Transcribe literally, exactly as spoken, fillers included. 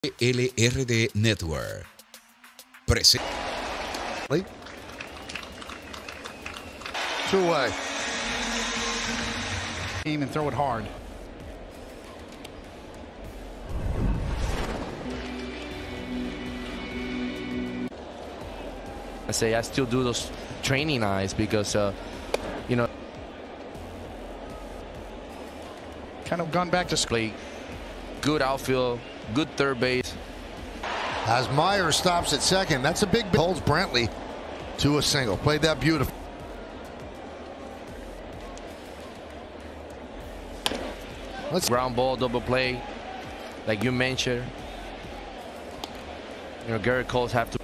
P E L R D Network. Presenta. Two away. Aim and throw it hard. I say I still do those training eyes because, uh, you know, Kind of gone back to play good outfield, good third base. As Meyer stops at second, that's a big holds Brantley to a single. Played that beautiful. Let's Ground ball, double play, like you mentioned. You know, Gerrit calls have to.